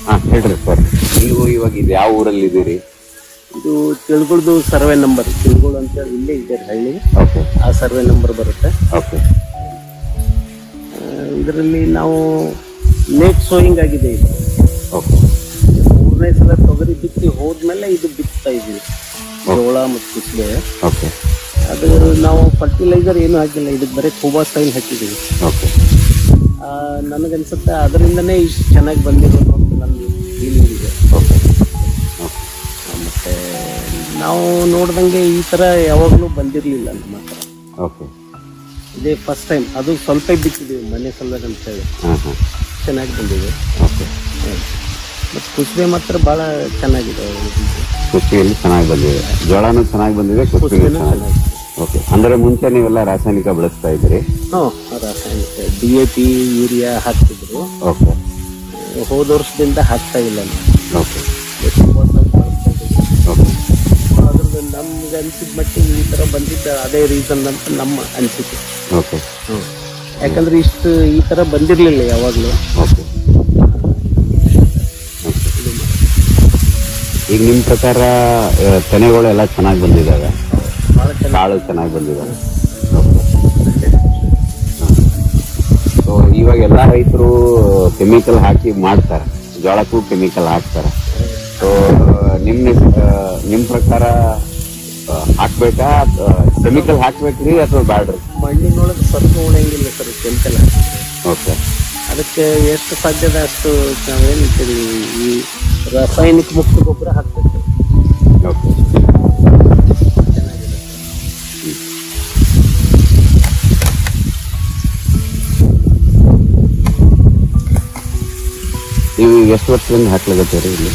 ಹೇಳ್ರಿ ಸರ್. ನೀವು ಇವಾಗ ಇದು ಯಾವ ಊರಲ್ಲಿ ಇದ್ದೀರಿ? ಇದು ತಿಳ್ಗುಳ್ದು ಸರ್ವೆ ನಂಬರ್, ತಿಳ್ಗುಳು ಅಂತ ಹೇಳಿ ಇಲ್ಲೇ ಇದೆ ಹಳ್ಳಿ. ಓಕೆ. ಆ ಸರ್ವೆ ನಂಬರ್ ಬರುತ್ತೆ. ಓಕೆ. ಇದರಲ್ಲಿ ನಾವು ಲೇಟ್ ಸೋಯಿಂಗ್ ಆಗಿದೆ ಇದು. ಓಕೆ. 3ನೇ ಸಲ ತೊಗರಿ ಬಿತ್ತಿ ಹೋದ್ಮೇಲೆ ಇದು ಬಿತ್ತಾ ಇದೀವಿ, ಜೋಳ ಮತ್ತು ಕುಸುಬೆ. ಓಕೆ. ಅದು ನಾವು ಫರ್ಟಿಲೈಸರ್ ಏನು ಹಾಕಿಲ್ಲ, ಇದಕ್ಕೆ ಬರೀ ಕೂಬಾ ಸ್ಟೈಲ್ ಹಾಕಿದ್ದೀವಿ. ಓಕೆ. ನನಗನ್ಸುತ್ತೆ ಅದರಿಂದನೇ ಇಷ್ಟು ಚೆನ್ನಾಗಿ ಬಂದಿರೋದು ಅಂತ ನನ್ನ ಫೀಲಿಂಗ್ ಇದೆ. ಓಕೆ. ಮತ್ತೆ ನಾವು ನೋಡ್ದಂಗೆ ಈ ಥರ ಯಾವಾಗಲೂ ಬಂದಿರಲಿಲ್ಲ ನಮ್ಮ ಹತ್ರ. ಓಕೆ. ಇದೇ ಫಸ್ಟ್ ಟೈಮ್. ಅದು ಸ್ವಲ್ಪ ಬಿತ್ತಿದ್ದೀವಿ ಮನೆ ಸಲುವಾಗ ಅಂತೇಳಿ. ಚೆನ್ನಾಗಿ ಬಂದಿದೆ. ಓಕೆ. ಮತ್ತು ಕುಸುಬೆ ಮಾತ್ರ ಭಾಳ ಚೆನ್ನಾಗಿದೆ. ಕುಸುಬೆಯಲ್ಲಿ ಚೆನ್ನಾಗಿ ಬಂದಿದೆ, ಜೋಳನೂ ಚೆನ್ನಾಗಿ ಬಂದಿದೆ, ಕುಸುಬೆನೂ ಚೆನ್ನಾಗಿ. ಓಕೆ. ಅಂದರೆ ಮುಂಚೆ ನೀವೆಲ್ಲ ರಾಸಾಯನಿಕ ಬಳಸ್ತಾ ಇದ್ದೀರಿ? ರಾಸಾಯನಿಕ DAP ಯೂರಿಯಾ ಹಾಕ್ತಿದ್ರು. ಓಕೆ. ಹೋದ ವರ್ಷದಿಂದ ಹಾಕ್ತಾ ಇಲ್ಲ. ಓಕೆ. ಅದ್ರದ್ದು ನಮ್ಗೆ ಅನ್ಸಿದ ಮಟ್ಟಿಗೆ ಈ ಥರ ಬಂದಿದ್ದ ಅದೇ ರೀಸನ್ ಅಂತ ನಮ್ಮ ಅನಿಸಿಕೆ. ಓಕೆ. ಯಾಕಂದ್ರೆ ಇಷ್ಟು ಈ ಥರ ಬಂದಿರಲಿಲ್ಲ ಯಾವಾಗಲೂ. ಓಕೆ. ಈಗ ನಿಮ್ಮ ಪ್ರಕಾರ ತೆನೆಗಳೆಲ್ಲ ಚೆನ್ನಾಗಿ ಬಂದಿದ್ದಾವೆ, ಕಾಳು ಚೆನ್ನಾಗಿ ಬಂದಿದ್ದಾವೆ. ಸೊ ಇವಾಗ ಎಲ್ಲ ರೈತರು ಕೆಮಿಕಲ್ ಹಾಕಿ ಮಾಡ್ತಾರೆ, ಜೋಳಕ್ಕೂ ಕೆಮಿಕಲ್ ಹಾಕ್ತಾರೆ. ಸೊ ನಿಮ್ಮ ಪ್ರಕಾರ ಹಾಕ್ಬೇಕಾ, ಕೆಮಿಕಲ್ ಹಾಕ್ಬೇಕ್ರಿ ಅಥವಾ ಬ್ಯಾಡ್ರಿ? ಮಣ್ಣಿನೊಳಗೆ ಸ್ವಲ್ಪ ಉಳಿಯಂಗಿಲ್ಲ ಸರ್ ಕೆಮಿಕಲ್. ಓಕೆ. ಅದಕ್ಕೆ ಎಷ್ಟು ಸಾಧ್ಯದ ಅಷ್ಟು ನಾವೇನಿರ್ತೀವಿ ಈ ರಾಸಾಯನಿಕ ಮುಕ್ತ ಗೊಬ್ಬರ ಹಾಕ್ಬೇಕು. ಓಕೆ. ಚೆನ್ನಾಗಿದೆ. ನೀವು ಎಷ್ಟು ವರ್ಷದಿಂದ ಹಾಕ್ಲಾಗತ್ತೀರಿ ಇಲ್ಲಿ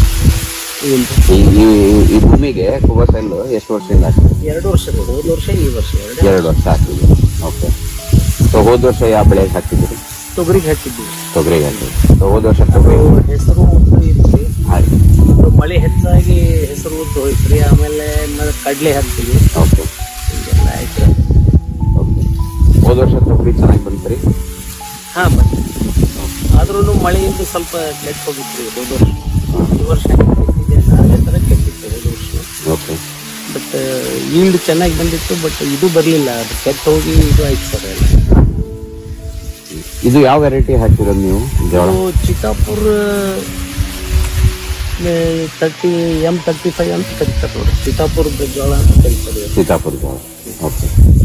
ಈ ಭೂಮಿಗೆ ಕುಬಸೆಲ್ಲು? ಎಷ್ಟು ವರ್ಷದಿಂದ ಹಾಕ್ತೀರಿ? 2 ವರ್ಷ. ಹೋದ ವರ್ಷ ಈ ವರ್ಷ 2 ವರ್ಷ ಹಾಕಿದ್ರಿ. ಓಕೆ. ಸೊ ಹೋದ ವರ್ಷ ಯಾವ ಬೆಳೆಗೆ ಹಾಕಿದ್ರಿ? ತೊಗರಿಗೆ ಹಾಕಿದ್ವಿ. ತೊಗರಿಗೆ ಹಾಕಿದ್ರಿ. ಸೊ ಹೋದ ವರ್ಷ ತೊಗರಿ ಹೆಸರು ಉದ್ದು ಇದ್ರಿ. ಹಾಗೆ ಮಳೆ ಹೆಚ್ಚಾಗಿ ಹೆಸರು ಉದ್ದು ಹೋಯ್ತ್ರಿ. ಆಮೇಲೆ ಕಡ್ಲೆ ಹಾಕ್ತೀವಿ. ಓಕೆ. ಹಿಂಗೆಲ್ಲ ಆಯ್ತು. ಓಕೆ. ಹೋದ ವರ್ಷ ತೊಗರಿ ಚೆನ್ನಾಗಿ ಬಂತ್ರಿ? ಹಾಂ ಬಂತು. ಆದ್ರೂ ಮಳೆಯಿಂದ ಸ್ವಲ್ಪ ಕೆಟ್ಟು ಹೋಗಿತ್ರಿ ಹೋದ ವರ್ಷ. ಈ ವರ್ಷ ಅದೇ ಥರ ಕೆಟ್ಟಿತ್ತು ಹೋದ ವರ್ಷ. ಓಕೆ. ಬಟ್ ಈಲ್ಡ್ ಚೆನ್ನಾಗಿ ಬಂದಿತ್ತು. ಬಟ್ ಇದು ಬರಲಿಲ್ಲ, ಅದು ಕೆಟ್ಟು ಹೋಗಿ ಇದು ಆಯ್ತು ಸರ್ ಎಲ್ಲ. ಇದು ಯಾವ ವೆರೈಟಿ ಹಾಕಿರೋದು ನೀವು ಜೋಳ? ಚಿತ್ತಾಪುರ್ M35 ಅಂತ ಕರೀತಾರೆ ನೋಡಿ. ಚಿತ್ತಾಪುರದ ಜೋಳ ಅಂತ ಕರೀತಾರೆ. ಸೀತಾಪುರ ಜೋಳ. ಓಕೆ.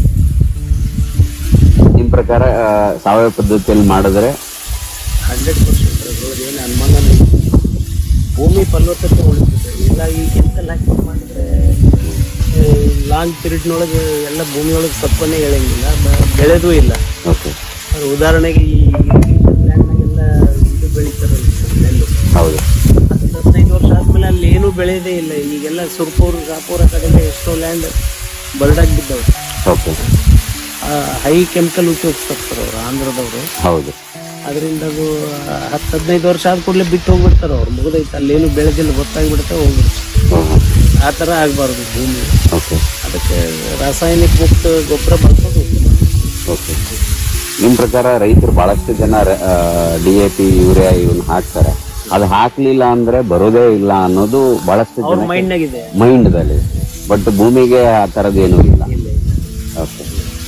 ನಿಮ್ಮ ಪ್ರಕಾರ ಸಾವಯವ ಪದ್ಧತಿಯಲ್ಲಿ ಮಾಡಿದ್ರೆ 100% ಅದ್ರೊಳಗೆ ಏನು ಅನುಮಾನ ಇಲ್ಲ. ಭೂಮಿ ಫಲವತ್ತತೆ ಉಳಿತದೆ. ಇಲ್ಲ ಈ ಕೆಮಿಕಲ್ ಹಾಕಿ ಮಾಡಿದ್ರೆ ಲಾಂಗ್ ಪೀರಿಯಡ್ನೊಳಗೆ ಎಲ್ಲ ಭೂಮಿಯೊಳಗೆ ಸಪ್ಪನೇ ಎಳೆಯಂಗಿಲ್ಲ, ಬೆಳೆದೂ ಇಲ್ಲ. ಓಕೆ. ಉದಾಹರಣೆಗೆ ಈ ಲ್ಯಾಂಡ್ನಾಗೆಲ್ಲ ಇದು ಬೆಳೀತಾರಲ್ಲ ನೆಲ್ಲು. ಹೌದು. 15 ವರ್ಷ ಆದ್ಮೇಲೆ ಅಲ್ಲಿ ಏನೂ ಬೆಳೆಯೋದೇ ಇಲ್ಲ. ಈಗೆಲ್ಲ ಸುರ್ಪುರ್ ಶಾಪುರ ಕಡೆಗೆ ಎಷ್ಟೋ ಲ್ಯಾಂಡ್ ಬರ್ಡಾಗಿ ಬಿದ್ದವ್ರು. ಓಕೆ. ಹೈ ಕೆಮಿಕಲ್ ಉಪಯೋಗಿಸ್ತಾರೆ ಸರ್ ಅವರು, ಆಂಧ್ರದವರು. ಹೌದು. ಅದರಿಂದ ಅದು 10-15 ವರ್ಷ ಆದ ಕೂಡಲೇ ಬಿಟ್ಟು ಹೋಗ್ಬಿಡ್ತಾರೆ ಅವ್ರು. ಮುಗಿದೈತೆ, ಅಲ್ಲೇನು ಬೆಳೆದಿಲ್ಲ ಗೊತ್ತಾಗ್ಬಿಡುತ್ತೆ, ಹೋಗ್ಬಿಡುತ್ತೆ. ಆ ಥರ ಆಗಬಾರ್ದು ಭೂಮಿ. ಓಕೆ. ಅದಕ್ಕೆ ರಾಸಾಯನಿಕ ಮುಕ್ತ ಗೊಬ್ಬರ ಬಳಸೋದು ಉತ್ತಮ. ಓಕೆ. ನಿಮ್ಮ ಪ್ರಕಾರ ರೈತರು ಬಹಳಷ್ಟು ಜನ DAP ಯೂರಿಯಾ ಇವನ್ನ ಹಾಕ್ತಾರೆ, ಅದು ಹಾಕ್ಲಿಲ್ಲ ಅಂದ್ರೆ ಬರೋದೇ ಇಲ್ಲ ಅನ್ನೋದು ಬಹಳಷ್ಟು ಜನ ಮೈಂಡ್ದಲ್ಲಿ. ಬಟ್ ಭೂಮಿಗೆ ಆ ಥರದ್ದೇನೂ ಇಲ್ಲ. ಓಕೆ.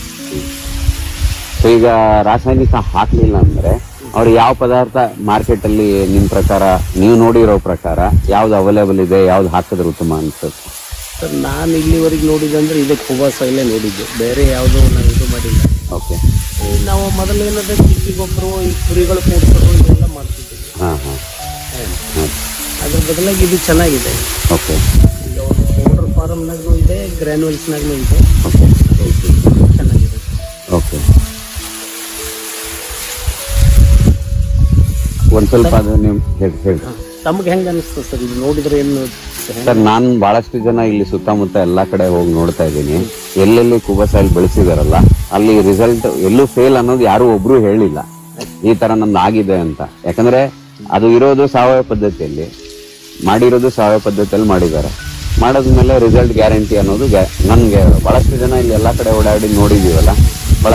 ಸೊ ಈಗ ರಾಸಾಯನಿಕ ಹಾಕ್ಲಿಲ್ಲ ಅಂದ್ರೆ ಅವ್ರು ಯಾವ ಪದಾರ್ಥ ಮಾರ್ಕೆಟ್ ಅಲ್ಲಿ ನಿಮ್ಮ ಪ್ರಕಾರ, ನೀವು ನೋಡಿರೋ ಪ್ರಕಾರ ಯಾವ್ದು ಅವೈಲೇಬಲ್ ಇದೆ, ಯಾವ್ದು ಹಾಕಿದ್ರೆ ಉತ್ತಮ ಅನ್ಸುತ್ತೆ ಸರ್? ನಾನು ಇಲ್ಲಿವರೆಗೆ ನೋಡಿದಂದ್ರೆ ಇದೇ ಕುಬಾಸ ಇಲ್ಲೇ ನೋಡಿದ್ದೆ, ಬೇರೆ ಯಾವುದೋ ನಾವು ಇದು ಮಾಡಿಲ್ಲ. ಓಕೆ. ನಾವು ಮೊದಲೇನದ ತಿಪ್ಪಿ ಗೊಬ್ಬರ, ಈ ಕುರಿಗಳು ಕೂಡ್ಸೋದು ಇದೆಲ್ಲ ಮಾಡ್ತಿದ್ವಿ. ಅದ್ರ ಬದಲಾಗಿ ಇದು ಚೆನ್ನಾಗಿದೆ. ಓಕೆ. ಈಗ ಒಂದು ಪೌಡರ್ ಫಾರ್ಮ್ನಾಗೂ ಇದೆ, ಗ್ರ್ಯಾನ್ಯುಲ್ಸ್ನಾಗೂ ಇದೆ. ಚೆನ್ನಾಗಿದೆ. ಓಕೆ. ಒಂದ್ ಸ್ವಲ್ಪ ಅದು ನೀವು ಹೇಳಿ ತಮ್ಗೆ ಹೆಂಗ ಅನಿಸ್ತದೆ ಸರ್ ಇದು ನೋಡಿದ್ರೆ? ಏನು ಸರ್, ನಾನು ಬಹಳಷ್ಟು ಜನ ಇಲ್ಲಿ ಸುತ್ತಮುತ್ತ ಎಲ್ಲಾ ಕಡೆ ಹೋಗಿ ನೋಡ್ತಾ ಇದ್ದೀನಿ. ಎಲ್ಲೆಲ್ಲಿ ಕುಬಸಾಯಿಲ್ ಬೆಳೆಸಿದಾರಲ್ಲ ಅಲ್ಲಿ ರಿಸಲ್ಟ್ ಎಲ್ಲೂ ಫೇಲ್ ಅನ್ನೋದು ಯಾರು ಒಬ್ರು ಹೇಳಿಲ್ಲ ಈ ತರ ನಂದು ಆಗಿದೆ ಅಂತ. ಯಾಕಂದ್ರೆ ಅದು ಇರೋದು ಸಾವಯವ ಪದ್ಧತಿಯಲ್ಲಿ ಮಾಡಿರೋದು, ಸಾವಯವ ಪದ್ಧತಿಯಲ್ಲಿ ಮಾಡಿದ್ದಾರೆ. ಮಾಡಾದ್ಮೇಲೆ ರಿಸಲ್ಟ್ ಗ್ಯಾರಂಟಿ ಅನ್ನೋದು ನನ್ಗೆ ಬಹಳಷ್ಟು ಜನ ಇಲ್ಲಿ ಎಲ್ಲಾ ಕಡೆ ಓಡಾಡಿ ನೋಡಿದೀವಲ್ಲ, ಬಹಳ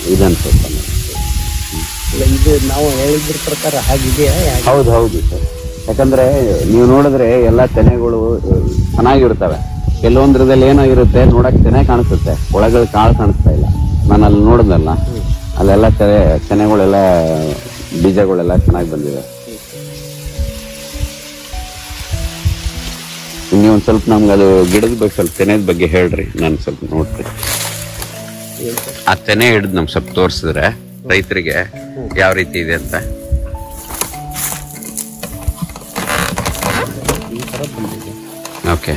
ಇದನ್ಸುತ್ತೆ. ಇದು ನಾವು ಹೇಳಿದ್ರ ಪ್ರಕಾರ ಹಾಗಿದೆಯಾ? ಹೌದು ಹೌದು ಸರ್. ಯಾಕಂದ್ರೆ ನೀವು ನೋಡಿದ್ರೆ ಎಲ್ಲಾ ತೆನೆಗಳು ಚೆನ್ನಾಗಿರ್ತವೆ. ಕೆಲವೊಂದ್ರದಲ್ಲಿ ಏನಾಗಿರುತ್ತೆ ನೋಡಕ್ ಚೆನ್ನಾಗಿ ಕಾಣಿಸುತ್ತೆ, ಒಳಗಡೆ ಕಾಳು ಕಾಣಿಸ್ತಾ ಇಲ್ಲ. ನಾನು ಅಲ್ಲಿ ನೋಡಿದ್ನಲ್ಲ, ಅಲ್ಲೆಲ್ಲ ತೆನೆಗಳೆಲ್ಲ ಬೀಜಗಳೆಲ್ಲ ಚೆನ್ನಾಗಿ ಬಂದಿದೆ. ನೀವು ಒಂದ್ ಸ್ವಲ್ಪ ನಮ್ಗೆ ಅದು ಗಿಡದ ಬಗ್ಗೆ ಸ್ವಲ್ಪ ತೆನೆದ ಬಗ್ಗೆ ಹೇಳ್ರಿ, ನಾನು ಸ್ವಲ್ಪ ನೋಡ್ತೀನಿ. ಆ ತೆನೆ ಹಿಡಿದು ನಮ್ಗೆ ಸ್ವಲ್ಪ ತೋರಿಸಿದ್ರೆ ರೈತರಿಗೆ ಯಾವ ರೀತಿ ಇದೆ ಅಂತ. ಓಕೆ,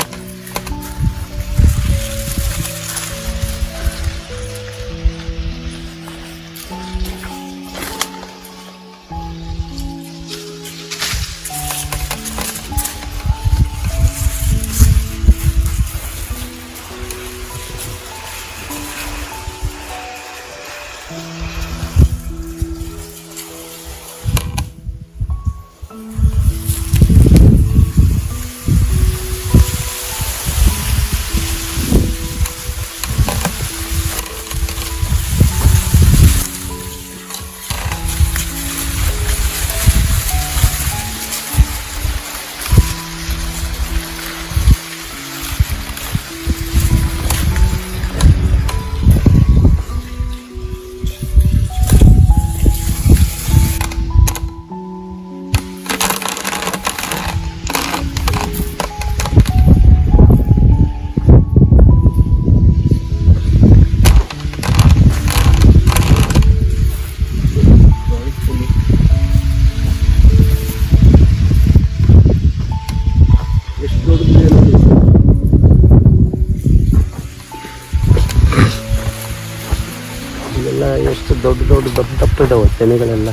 ಎಷ್ಟು ದೊಡ್ಡ ದೊಡ್ಡ ದಪ್ಪ ದಪ್ಪ ಇದಾವೆ ತೆನೆಗಳೆಲ್ಲ.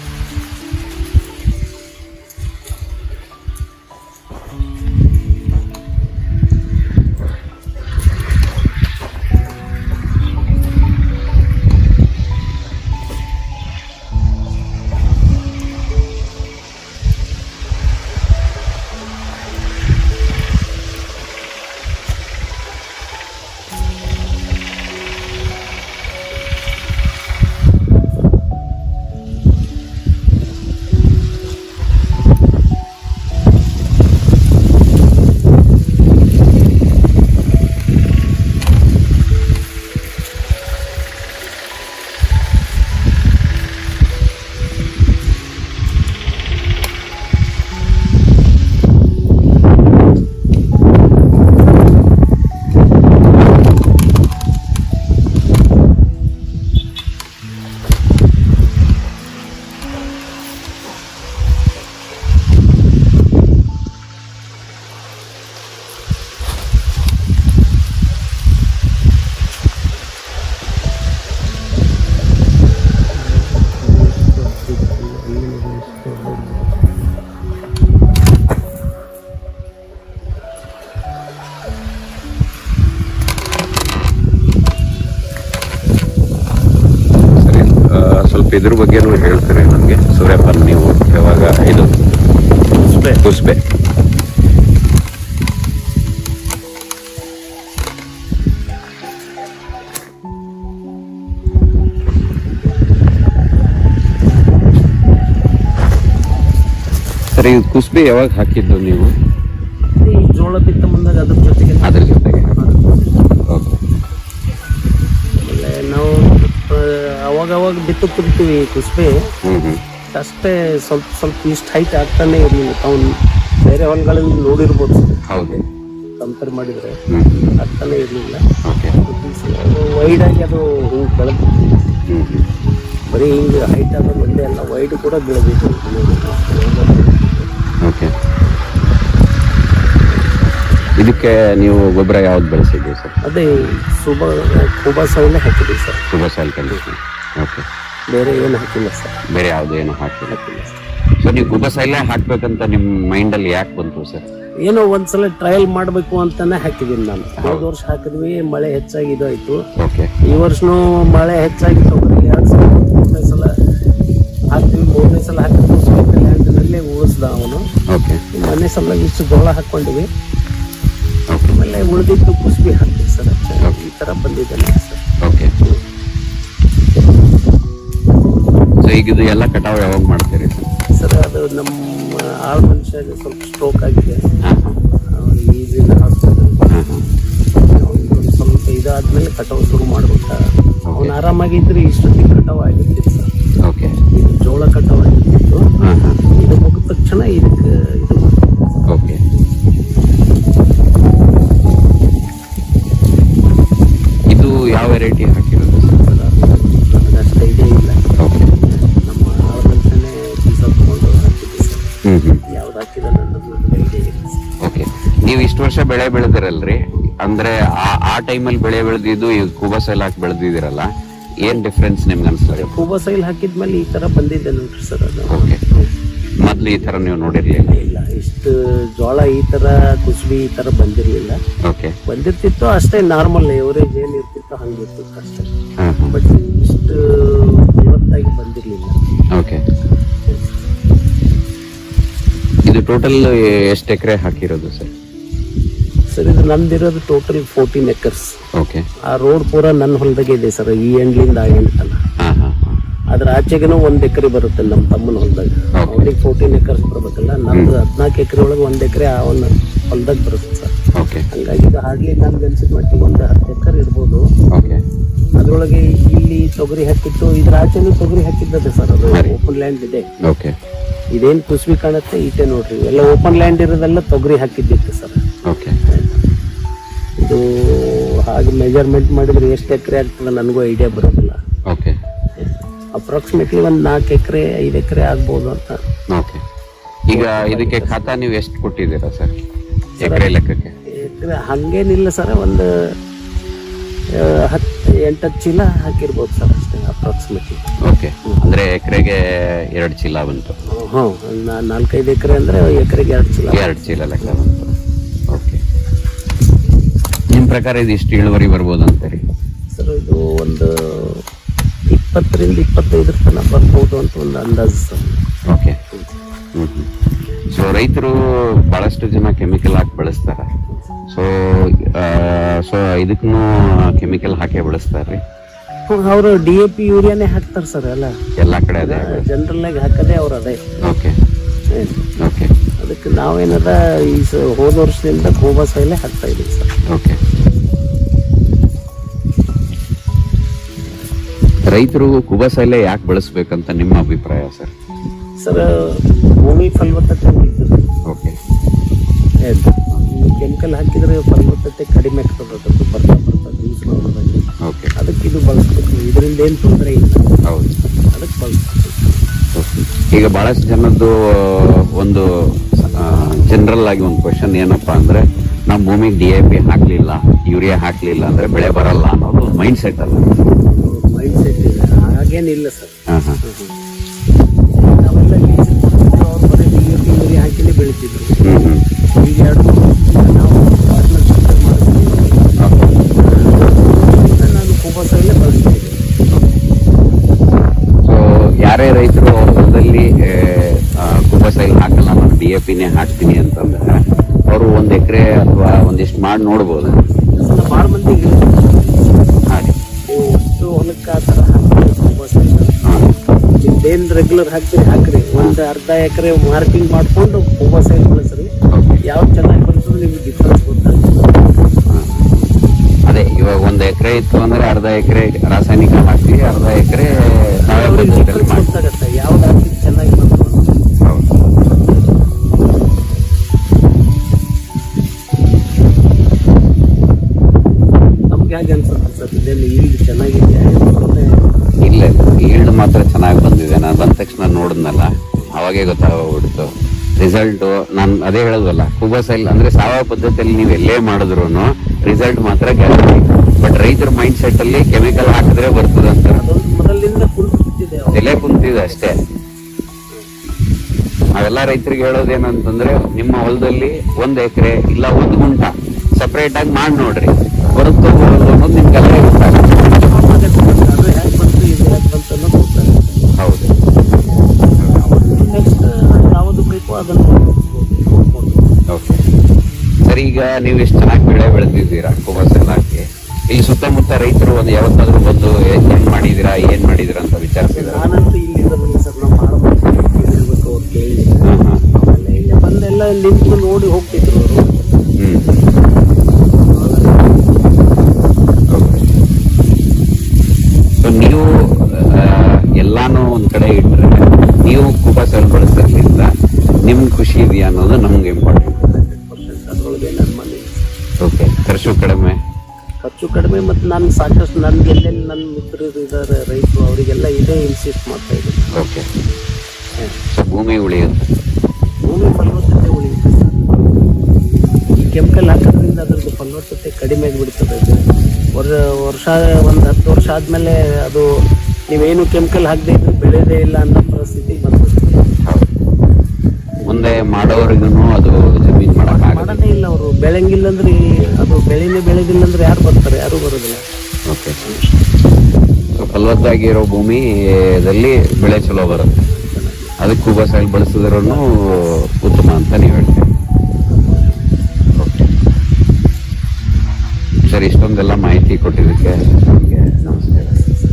ಇದ್ರ ಬಗ್ಗೆನೂ ಹೇಳ್ತೀರಿ ನನಗೆ ಸೂರ್ಯಪಾನ? ನೀವು ಯಾವಾಗ ಇದು ಕುಸ್ಬೆ ಸರಿ, ಕುಸ್ಬೆ ಯಾವಾಗ ಹಾಕಿದ್ದು ನೀವು? ಈ ಜೋಳ ಬಿತ್ತ ಮುಂದಾಗ ಅದ್ರ ಜೊತೆಗೆ ಆಮೇಲೆ ನಾವು ಅವಾಗ ಬಿತ್ತು ಕುದಿತೀವಿ ಕುಸ್ಬೆ ಅಷ್ಟೇ. ಸ್ವಲ್ಪ ಸ್ವಲ್ಪ ಇಷ್ಟು ಹೈಟ್ ಆಗ್ತಾನೆ ಇರಲಿಲ್ಲ. ಅವ್ನು ಬೇರೆ ಹೊಲಗಳಲ್ಲಿ ನೋಡಿರ್ಬೋದು, ಹೌದು, ಕಂಪೇರ್ ಮಾಡಿದ್ರೆ ಆಗ್ತಾನೆ ಇರಲಿಲ್ಲ. ವೈಡ್ ಆಗಿ ಅದು ಹಿಂಗೆ ಬೆಳೆದು ಬರೀ ಹಿಂಗೆ ಹೈಟ್ ಆದ ಒಂದೇ ಅಲ್ಲ, ವೈಡ್ ಕೂಡ ಬೆಳೆದಿತ್ತು. ಓಕೆ, ಇದಕ್ಕೆ ನೀವು ಗೊಬ್ಬರ ಯಾವ್ದು ಬೆಳೆಸಿದ್ವಿ ಸರ್? ಅದೇ ಕುಬಾ ಸಾಯಿಲ್ ಹಾಕಿದ್ವಿ ಸರ್. ಕುಬಾ ಸಾಯಿಲ್ ಕಂಡಿದ್ದೀವಿ. ಓಕೆ, ಬೇರೆ ಏನು ಹಾಕಿಲ್ಲ ಸರ್. ಬೇರೆ ಯಾವ್ದು ಏನು ಹಾಕಿಲ್ಲ ಸರ್. ಸೊ ನೀವು ಕುಬಾ ಸಾಯಿಲ್ ಹಾಕ್ಬೇಕಂತ ನಿಮ್ಮ ಮೈಂಡ್ ಅಲ್ಲಿ ಯಾಕೆ ಬಂತು ಸರ್? ಏನೋ ಒಂದ್ಸಲ ಟ್ರಯಲ್ ಮಾಡ್ಬೇಕು ಅಂತಾನೆ ಹಾಕಿದೀನಿ ನಾನು. ಹೋದ ವರ್ಷ ಹಾಕಿದ್ವಿ, ಮಳೆ ಹೆಚ್ಚಾಗಿ ಇದಾಯ್ತು. ಈ ವರ್ಷನೂ ಮಳೆ ಹೆಚ್ಚಾಗಿತ್ತು. 2 ಸಲ 3ನೇ ಸಲ ಹಾಕ್ತಿವಿ. 3ನೇ ಸಲ ಹಾಕಿದ್ವಿ ಲ್ಯಾಂಡ್ನಲ್ಲೇ ಉಳಿಸ್ದ ಅವನು. ಮೊನ್ನೆ ಸಲ ಇಷ್ಟು ಜೋಳ ಹಾಕೊಂಡಿವಿ. ಆಮೇಲೆ ಉಳಿದಿದ್ದು ಕುಸ್ಬಿ ಹಾಕ್ತೀವಿ ಸರ್. ಈ ತರ ಬಂದಿದ್ದಾನೆ ಸರ್. ಓಕೆ, ಸೊ ಈಗ ಇದು ಎಲ್ಲ ಕಟಾವು ಯಾವಾಗ ಮಾಡ್ತೀರಿ ಸರ್? ಅದು ನಮ್ಮ ಆಳ ಮನುಷ್ಯಗೆ ಸ್ವಲ್ಪ ಸ್ಟ್ರೋಕ್ ಆಗಿದೆ. ಹಾ ಹಾ ಈಸಿನ ಹಾಸ್ಪಿಟಲ್ ಹಾ ಹಾ ಸ್ವಲ್ಪ ಇದಾದ್ಮೇಲೆ ಕಟಾವು ಶುರು ಮಾಡ್ಬೇಕ. ಅವ್ನು ಆರಾಮಾಗಿದ್ರೆ ಇಷ್ಟೊತ್ತಿಗೆ ಕಟಾವು ಆಗಿರ್ತಿತ್ತು ಸರ್. ಓಕೆ ಇದು ಜೋಳ ಕಟಾವು ಆಗಿರ್ತಿತ್ತು. ಹಾ ಹಾ ಇದು ಮುಗಿದ ತಕ್ಷಣ ಇದಕ್ಕೆ ಇದು ಓಕೆ. ಇದು ಯಾವ ವೆರೈಟಿ ಹಾಕಿರೋದು ಸರ್? ನನಗೆ ಅಷ್ಟು ಐಡಿಯಾ ಇಲ್ಲ. ಓಕೆ ನಮ್ಮ ಆಳ ಮನುಷ್ಯನೇ ಬೀಜ ತಗೊಂಡು ಹಾಕಿದ್ದೆ ಸರ್. ಯಾವ್ದು ಹಾಕಿದಾನೆ ಅನ್ನೋದು ನನಗೆ ಐಡಿಯಾ ಇಲ್ಲ ಸರ್. ಓಕೆ. ನೀವು ಇಷ್ಟು ವರ್ಷ ಬೆಳೆ ಬೆಳೆದಿರಲ್ರಿ, ಅಂದ್ರೆ ಆ ಟೈಮಲ್ಲಿ ಬೆಳೆ ಬೆಳೆದಿದ್ದು ಈಗ ಕೂಬಸೈಲ್ ಹಾಕಿ ಬೆಳೆದಿದ್ದೀರಲ್ಲ, ಏನ್ ಡಿಫ್ರೆನ್ಸ್ ನಿಮ್ಗೆ ಅನ್ಸ್ತದೆ? ಕೂಬಸೈಲ್ ಹಾಕಿದ್ಮೇಲೆ ಈ ತರ ಬಂದಿದ್ದೆ ನೋಡ್ರಿ ಸರ್ ಅದು. ಓಕೆ. ಮೊದ್ಲು ಈ ತರ ನೀವು ನೋಡಿರ್ಲಿಲ್ಲ? ಇಲ್ಲ, ಇಷ್ಟು ಜೋಳ ಈ ತರ ಕುಸ್ಬಿ ಈ ತರ ಬಂದಿರ್ಲಿಲ್ಲ. ಓಕೆ. ಬಂದಿರ್ತಿತ್ತು ಅಷ್ಟೇ, ನಾರ್ಮಲ್ ಎವರೇಜ್ ಏನ್ ಇರ್ತಿತ್ತು ಹಂಗಿರ್ತಿತ್ತು ಅಷ್ಟೇ. ಹಾ ಹಾ ಬಟ್ ಇಷ್ಟು ಇವತ್ತಾಗಿ ಬಂದಿರ್ಲಿಲ್ಲ. ಓಕೆ. ಇದು ಟೋಟಲ್ ಎಷ್ಟು ಎಕರೆ ಹಾಕಿರೋದು ಸರ್? ಸರ್ ಇದು ನಂದಿರೋದು ಟೋಟಲ್ 14 acres. ಓಕೆ. ಆ ರೋಡ್ ಪೂರ ನನ್ನ ಹೊಲದಾಗೆ ಇದೆ ಸರ್, ಈ ಎಂಡ್ಲಿಂದ ಆ ಎಂಡ್ ತನ. ಹಾ ಹಾ ಹಾ ಅದ್ರ ಆಚೆಗೆನೂ 1 ಎಕರೆ ಬರುತ್ತೆ ನಮ್ಮ ತಮ್ಮನ ಹೊಲದಾಗ. ಅವ್ರಿಗೆ 14 acres ಬರ್ಬೇಕಲ್ಲ, ನಮ್ದು 14 ಎಕರೆ ಒಳಗೆ 1 ಎಕರೆ ಅವನ ಹೊಲದಾಗ ಬರುತ್ತೆ ಸರ್. ಓಕೆ. ಹಂಗಾಗಿ ಈಗ ಹಾರ್ಡ್ಲಿ ನನ್ಗೆ ಅನ್ಸಿದ ಮಟ್ಟಿಗೆ ಒಂದು 10 ಎಕರೆ ಇರ್ಬೋದು. ಓಕೆ. ಅದ್ರೊಳಗೆ ಇಲ್ಲಿ ತೊಗರಿ ಹಾಕಿತ್ತು, ಇದ್ರ ಆಚೆನೂ ತೊಗರಿ ಹಾಕಿದ್ದದೆ ಸರ್. ಅದು ಓಪನ್ ಲ್ಯಾಂಡ್ ಇದೆ. ಓಕೆ. ಇದೇನ್ ಕುಸ್ಬಿ ಕಾಣುತ್ತೆ ಈಟೆ ನೋಡ್ರಿ, ಎಲ್ಲ ಓಪನ್ ಲ್ಯಾಂಡ್ ಇರೋದೆಲ್ಲ ತೊಗರಿ ಹಾಕಿದ್ದಿತ್ತು ಸರ್. ಓಕೆ. ಇದು ಹಾಗೆ ಮೆಜರ್ಮೆಂಟ್ ಮಾಡಿದ್ರೆ ಎಷ್ಟು ಎಕರೆ ಆಗ್ತದೆ ನನಗೂ ಐಡಿಯಾ ಬರೋದಿಲ್ಲ. ಓಕೆ. ಅಪ್ರಾಕ್ಸಿಮೇಟ್ಲಿ ಒಂದು 4 ಎಕರೆ 5 ಎಕರೆ ಆಗ್ಬೋದು ಅಂತ. ಓಕೆ. ಈಗ ಇದಕ್ಕೆ ಖಾತಾ ನೀವು ಎಷ್ಟು ಕೊಟ್ಟಿದ್ದೀರಾ ಸರ್ ಎಕರೆ ಲೆಕ್ಕಕ್ಕೆ? ಎಕರೆ ಹಂಗೇನಿಲ್ಲ ಸರ್, ಒಂದು 8-10 ಚೀಲ ಹಾಕಿರ್ಬೋದು ಸರ್ ಅಷ್ಟೇ ಅಪ್ರಾಕ್ಸಿಮೇಟ್ಲಿ. ಓಕೆ. ಅಂದ್ರೆ ಎಕರೆಗೆ 2 ಚೀಲ ಬಂತು? ಹ್ಞೂ, 4-5 ಎಕರೆ ಅಂದ್ರೆ ಎಕರೆಗೆ 2 ಚೀಲ. 2 ಚೀಲ ಲೆಕ್ಕ ಬಂತು. ಓಕೆ. ನಿಮ್ ಪ್ರಕಾರ ಇದು ಇಷ್ಟು ಇಳುವರಿ ಬರ್ಬೋದು ಅಂತೀರಿ ಸರ್? ಇದು ಒಂದು 20ರಿಂದ 25 ತನಕ ಬರ್ಬೋದು ಅಂತ ಒಂದು ಅಂದಾಜು ಸರ್. ಓಕೆ. ಸೊ ರೈತರು ಬಹಳಷ್ಟು ಜನ ಕೆಮಿಕಲ್ ಹಾಕಿ ಬೆಳೆಸ್ತಾರ. ಸೊ ಇದಕ್ಕೂ ಕೆಮಿಕಲ್ ಹಾಕಿ ಬೆಳೆಸ್ತಾರ್ರಿ? ಅವರು DAP ಯೂರಿಯಾನೇ ಹಾಕ್ತಾರೆ ಸರ್. ಎಲ್ಲ ಕಡೆ ಅದೇ ಜನರಲ್ ಆಗಿ ಹಾಕದೇ ಅವ್ರು ಅದೇ. ಓಕೆ. ಓಕೆ. ಅದಕ್ಕೆ ನಾವೇನದ ಈ ಹೋದ ವರ್ಷದಿಂದ ಕೂಬಸೈಲೇ ಹಾಕ್ತಾ ಇದೀವಿ ಸರ್. ಓಕೆ. ರೈತರು ಕೂಬಸೈಲೆ ಯಾಕೆ ಬಳಸ್ಬೇಕಂತ ನಿಮ್ಮ ಅಭಿಪ್ರಾಯ ಸರ್? ಸರ್, ಭೂಮಿ ಫಲವತ್ತತೆ ಉಳಿತದೆ. ಓಕೆ. ಕೆಮಿಕಲ್ ಹಾಕಿದ್ರೆ ಫಲವತ್ತತೆ ಕಡಿಮೆ ಆಗ್ತದೆ, ಅದಕ್ಕೆ ಬರ್ತಾ ದಿವಸ. ಓಕೆ. ಅದಕ್ಕೆ ಇದು ಬಳಸ್ಬೇಕು, ಇದರಿಂದ ಏನು ತೊಂದರೆ ಇಲ್ಲ. ಹೌದು, ಅದಕ್ಕೆ ಬಳಸ್ಬೇಕು. ಈಗ ಬಹಳಷ್ಟು ಜನದ್ದು ಒಂದು ಜನರಲ್ ಆಗಿ ಒಂದು ಕ್ವಶನ್ ಏನಪ್ಪಾ ಅಂದ್ರೆ, ನಮ್ಮ ಭೂಮಿಗೆ DAP ಹಾಕ್ಲಿಲ್ಲ, ಯೂರಿಯಾ ಹಾಕ್ಲಿಲ್ಲ ಅಂದ್ರೆ ಬೆಳೆ ಬರಲ್ಲ ಅನ್ನೋದು ಮೈಂಡ್ ಸೆಟ್ ಅಲ್ಲ? ಮೈಂಡ್ ಸೆಟ್ ಇದೆ, ಹಾಗೇನಿಲ್ಲ ಸರ್. ಹಾ. ನಾವೆಲ್ಲ ಅವ್ರು ಬರೀ DAP ಯೂರಿಯಾ ಹಾಕಿನೇ ಬೆಳಿತಿದ್ರು. ಈಗ 2-3 ನಾವು ಪಾರ್ಟ್ನರ್ಶಿಪ್ ಮಾಡಿಸ್ತೀವಿ. ನಾನು ಕೂಬಸೈಲೇ ಬಳಸ್ತೀನಿ. ಸೊ ಯಾರೇ ರೈತರು ಅವ್ರ ಹೊಲದಲ್ಲಿ ಕೂಬಸೈಲ್ ಹಾಕಲ್ಲ, ನಾನು DAPನೇ ಹಾಕ್ತೀನಿ ಅಂತಂದ್ರೆ ಅವರು 1 ಎಕರೆ ಅಥವಾ ಒಂದಿಷ್ಟು ಮಾಡಿ ನೋಡ್ಬೋದು. ಭಾಳ ಮಂದಿಗೆ ಹಾಗೆ ಅಷ್ಟು ಹೊಲಕ್ಕೆ ಆ ಥರ ಹಾಕ್ತಾರೆ ಕೂಬಸೈಲ್. ನಿಮ್ದೇನು ರೆಗ್ಯುಲರ್ ಹಾಕ್ರಿ, ಒಂದು ಅರ್ಧ ಎಕರೆ ಮಾರ್ಕಿಂಗ್ ಮಾಡ್ಕೊಂಡು ಕೂಬಸೈಲ್ ಬಳಸ್ರಿ. ಯಾವ್ದು ಚೆನ್ನಾಗಿ ಬರ್ತದೆ ನಿಮ್ಗೆ ಡಿಫ್ರೆನ್ಸ್ ಗೊತ್ತಾಗ್ತದೆ. ಅದೇ ಇವಾಗ 1 ಎಕರೆ ಇತ್ತು ಅಂದ್ರೆ ಅರ್ಧ ಎಕರೆ ರಾಸಾಯನಿಕ ಹಾಕ್ತೀವಿ, ಅರ್ಧ ಎಕರೆ ಡಿಫ್ರೆನ್ಸ್ ಗೊತ್ತಾಗತ್ತೆ ಯಾವ್ದು ಹಾಕಿ ಚೆನ್ನಾಗಿ ಬರ್ತದೆ. ನಮ್ಗೆ ಹೇಗೆ ಅನ್ಸುತ್ತೆ ಸರ್, ಇದೇನು ಈಲ್ಡ್ ಚೆನ್ನಾಗಿದೆ? ಇಲ್ಲ, ಈಲ್ಡ್ ಮಾತ್ರ ಚೆನ್ನಾಗಿ ಬಂದಿದೆ. ನಾನು ಬಂದ ತಕ್ಷಣ ನೋಡಿದ್ನಲ್ಲ, ಅವಾಗೇ ಗೊತ್ತಾಗ್ಬಿಡ್ತು ರಿಸಲ್ಟ್. ನಾನು ಅದೇ ಹೇಳೋದಲ್ಲ, ಕೂಬಸೈಲ್ ಅಂದ್ರೆ ಸಾವಯವ ಪದ್ಧತಿಯಲ್ಲಿ ನೀವು ಎಲ್ಲೇ ಮಾಡಿದ್ರು ರಿಸಲ್ಟ್ ಮಾತ್ರ ಗ್ಯಾರಂಟಿ. ಬಟ್ ರೈತರ ಮೈಂಡ್ ಸೆಟ್ ಅಲ್ಲಿ ಕೆಮಿಕಲ್ ಹಾಕಿದ್ರೆ ಬರ್ತದೆ ಅಂತ ಮೊದಲಿಂದ ತಲೆ ಕುಂತಿದೆ ಅಷ್ಟೇ. ನಾವೆಲ್ಲ ರೈತರಿಗೆ ಹೇಳೋದೇನಂತಂದ್ರೆ, ನಿಮ್ಮ ಹೊಲದಲ್ಲಿ 1 ಎಕರೆ ಇಲ್ಲ 1 ಗುಂಟ ಸಪರೇಟ್ ಆಗಿ ಮಾಡಿ ನೋಡ್ರಿ, ಬರುತ್ತೋ ಬರೋದು ಅನ್ನೋದು ನಿಮ್ಗೆಲ್ಲ ಗೊತ್ತಾಗುತ್ತೆ. ಹೌದು. ನೆಕ್ಸ್ಟ್ ಯಾವುದು ಬೇಕೋ ಅದನ್ನು. ಓಕೆ. ಸರಿ, ಈಗ ನೀವು ಎಷ್ಟು ಚೆನ್ನಾಗಿ ಬೆಳೆ ಬೆಳೆದಿದ್ದೀರಾ ಕೂಬಸೈಲ್ ಹಾಕಿ, ಇಲ್ಲಿ ಸುತ್ತಮುತ್ತ ರೈತರು ಒಂದು ಯಾವತ್ತಾದ್ರೂ ಬಂದು ಏನ್ ಮಾಡಿದೀರಾ ಅಂತ ವಿಚಾರಿಸಿದಾರೆ? ನಾನಂತೂ ಇಲ್ಲಿಂದ ಬಂದು ಸರ್, ನಾವು ಮಾಡ್ಬೇಕು ಅವ್ರು ಕೇಳಿ. ಆಮೇಲೆ ಕುಬಾಸಲ್ ಬಳಸೋದ್ರಿಂದ ನಿಮ್ ಖುಷಿ ಇದೆಯಾ ಅನ್ನೋದು ನಮ್ಗೆ ಇಂಪಾರ್ಟೆಂಟ್. 100% ಅದ್ರೊಳಗೆ ನನ್ನ ಮನೆ. ಓಕೆ, ಖರ್ಚು ಕಡಿಮೆ. ಮತ್ತು ನಾನು ಸಾಕಷ್ಟು ನನ್ಗೆ ಎಲ್ಲೆಲ್ಲಿ ನನ್ನ ಮಿತ್ರರು ಇದ್ದಾರೆ ರೈತರು ಅವರಿಗೆಲ್ಲ ಇದೇ ಇನ್ಸಿಸ್ಟ್ ಮಾಡ್ತಾ ಇದ್ದೀನಿ. ಓಕೆ, ಸೊ ಭೂಮಿ ಉಳಿಯುತ್ತೆ, ಭೂಮಿ ಫಲವತ್ತತೆ ಉಳಿಯುತ್ತೆ. ಈ ಕೆಮಿಕಲ್ ಹಾಕೋದ್ರಿಂದ ಅದ್ರದ್ದು ಫಲವತ್ತತೆ ಕಡಿಮೆ ಆಗಿಬಿಡ್ತದೆ. ವರ್ಷ ಒಂದು 10 ವರ್ಷ ಆದಮೇಲೆ ಅದು ನೀವೇನು ಕೆಮಿಕಲ್ ಹಾಕದೇ ಇದ್ರೆ ಬೆಳೆದೇ ಇಲ್ಲ ಅನ್ನೋ ಪರಿಸ್ಥಿತಿ ಬಂದ್ಬಿಡ್ತದೆ. ಮುಂದೆ ಮಾಡೋರಿಗೂ ಅದು ಜಮೀನು ಮಾಡೋದೇ ಇಲ್ಲ. ಅವರು ಬೆಳೆಂಗಿಲ್ಲ ಅಂದ್ರೆ ಅದು ಬೆಳೆದಿಲ್ಲ ಅಂದ್ರೆ ಯಾರು ಬರ್ತಾರೆ? ಯಾರು ಬರೋದಿಲ್ಲ. ಓಕೆ, ಫಲವತ್ತಾಗಿರೋ ಭೂಮಿದಲ್ಲಿ ಬೆಳೆ ಚಲೋ ಬರುತ್ತೆ. ಅದಕ್ಕೆ ಕುಬಾಸಲ್ ಬಳಸಿದ್ರೂ ಉತ್ತಮ ಅಂತ ನೀವು ಹೇಳ್ತೀವಿ. ಓಕೆ ಸರ್, ಇಷ್ಟೊಂದೆಲ್ಲ ಮಾಹಿತಿ ಕೊಟ್ಟಿದ್ದಕ್ಕೆ ನಮಗೆ ನಮಸ್ಕಾರ.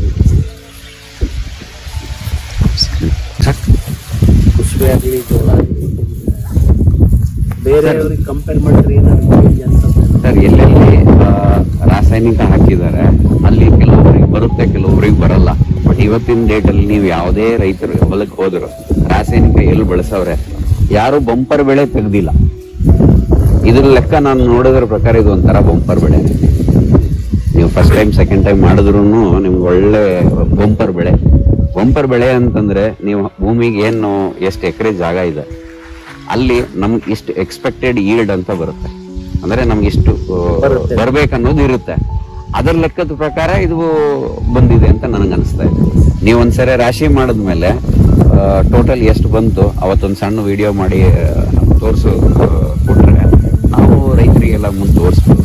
ಕುಸುಬೆ ಆಗಲಿ ಜೋಳ ಆಗಲಿ ಬೇರೆಯವ್ರಿಗೆ ಕಂಪೇರ್ ಮಾಡಿದ್ರೆ ಏನಾದ್ರು ಸರ್, ಎಲ್ಲೆಲ್ಲಿ ರಾಸಾಯನಿಕ ಹಾಕಿದ್ದಾರೆ ಅಲ್ಲಿ ಕೆಲವೊಬ್ಬರಿಗೆ ಬರುತ್ತೆ, ಕೆಲವೊಬ್ಬರಿಗೆ ಬರಲ್ಲ. ಬಟ್ ಇವತ್ತಿನ ಡೇಟಲ್ಲಿ ನೀವು ಯಾವುದೇ ರೈತರು ಹೊಲಕ್ಕೆ ಹೋದ್ರು ರಾಸಾಯನಿಕ ಎಲ್ಲಿ ಬಳಸವ್ರೆ, ಯಾರು ಬಂಪರ್ ಬೆಳೆ ತೆಗ್ದಿಲ್ಲ. ಇದ್ರ ಲೆಕ್ಕ ನಾನು ನೋಡಿದ್ರ ಪ್ರಕಾರ ಇದು ಒಂಥರ ಬಂಪರ್ ಬೆಳೆ. ನೀವು ಫಸ್ಟ್ ಟೈಮ್ ಸೆಕೆಂಡ್ ಟೈಮ್ ಮಾಡಿದ್ರು ನಿಮ್ಗೆ ಒಳ್ಳೆ ಬಂಪರ್ ಬೆಳೆ ಅಂತಂದ್ರೆ ನೀವು ಭೂಮಿಗೆ ಏನು ಎಷ್ಟು ಎಕರೆ ಜಾಗ ಇದೆ ಅಲ್ಲಿ ನಮ್ಗೆ ಇಷ್ಟು ಎಕ್ಸ್ಪೆಕ್ಟೆಡ್ ಈಲ್ಡ್ ಅಂತ ಬರುತ್ತೆ. ಅಂದ್ರೆ ನಮ್ಗೆ ಇಷ್ಟು ಬರ್ಬೇಕನ್ನೋದು ಇರುತ್ತೆ. ಅದರ ಲೆಕ್ಕದ ಪ್ರಕಾರ ಇದು ಬಂದಿದೆ ಅಂತ ನನಗೆ ಅನಿಸ್ತಾ ಇದೆ. ನೀವು ಒಂದ್ಸರಿ ರಾಶಿ ಮಾಡಿದ್ಮೇಲೆ ಟೋಟಲ್ ಎಷ್ಟು ಬಂತು ಅವತ್ತೊಂದು ಸಣ್ಣ ವಿಡಿಯೋ ಮಾಡಿ ತೋರಿಸು ಕೊಟ್ರೆ ನಾವು ರೈತರಿಗೆಲ್ಲ ಮುಂದೆ ತೋರಿಸ್ಬೋದು.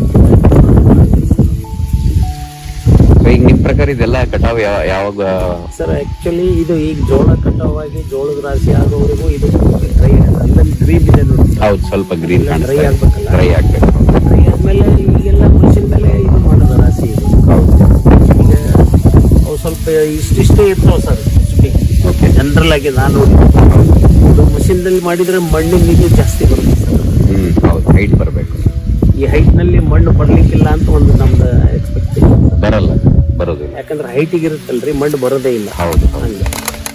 ಈಗ ನಿಮ್ ಪ್ರಕಾರ ಇದೆಲ್ಲ ಕಟಾವ್ ಯಾವಾಗ ಸರ್? ಆಕ್ಚುಲಿ ಇದು ಈಗ ಜೋಳ ಕಟಾವಾಗಿ ಜೋಳದ ರಾಶಿ ಆಗೋವರೆಗೂ ಇದು ಡ್ರೈ ಅಲ್ಲಲ್ಲಿ ಗ್ರೀನ್ ಇದೆ ನೋಡಿ. ಹೌದು, ಸ್ವಲ್ಪ ಗ್ರೀನ್ ಡ್ರೈ ಆಗ್ಬೇಕಲ್ಲ. ಡ್ರೈ ಆಗ್ಬೇಕು. ಡ್ರೈ ಆದ್ಮೇಲೆ ಈಗೆಲ್ಲ ಮಷಿನ್ ಮೇಲೆ ಇದು ಮಾಡೋದು ರಾಶಿ. ಈಗ ಅವು ಸ್ವಲ್ಪ ಇಷ್ಟಿಷ್ಟೇ ಇರ್ತಾವ ಸರ್. ಓಕೆ, ಜನರಲ್ ಆಗಿ ನಾನು ಇದು ಮಷಿನ್ದಲ್ಲಿ ಮಾಡಿದ್ರೆ ಮಣ್ಣಿನ ನೀರು ಜಾಸ್ತಿ ಬರುತ್ತೆ ಸರ್. ಹೌದು, ಹೈಟ್ ಬರಬೇಕು. ಈ ಹೈಟ್ ನಲ್ಲಿ ಮಣ್ಣು ಬರ್ಲಿಕ್ಕಿಲ್ಲ ಅಂತ ಒಂದು ನಮ್ದು ಎಕ್ಸ್ಪೆಕ್ಟೇಷನ್. ಬರೋದಿಲ್ಲ, ಯಾಕಂದ್ರೆ ಹೈಟಿಗೆ ಇರುತ್ತಲ್ರಿ, ಮಣ್ಣು ಬರೋದೇ ಇಲ್ಲ. ಹೌದು, ಹಂಗೆ.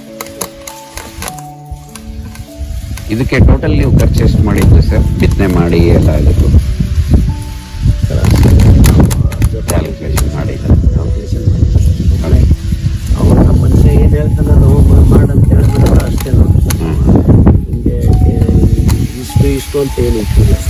ಇದಕ್ಕೆ ಟೋಟಲ್ ನೀವು ಖರ್ಚು ಎಷ್ಟು ಮಾಡಿದ್ದು ಸರ್? ಬಿತ್ತನೆ ಮಾಡಿ ಎಲ್ಲ ಇದಕ್ಕೂ ಕ್ಯಾಲ್ಕುಲೇಷನ್ ಮಾಡಿ ಅವ್ರ ನಮ್ಮ ಮನುಷ್ಯ ಏನ್ ಹೇಳ್ತಾನೆ ನಾವು ಮಾಡಂತ ಹೇಳಿದ್ರೆ ಅಷ್ಟೇ. ನಿಮಗೆ ಇಷ್ಟು ಅಂತ ಏನು ಇಟ್ಟಿಲ್ಲ ಸರ್.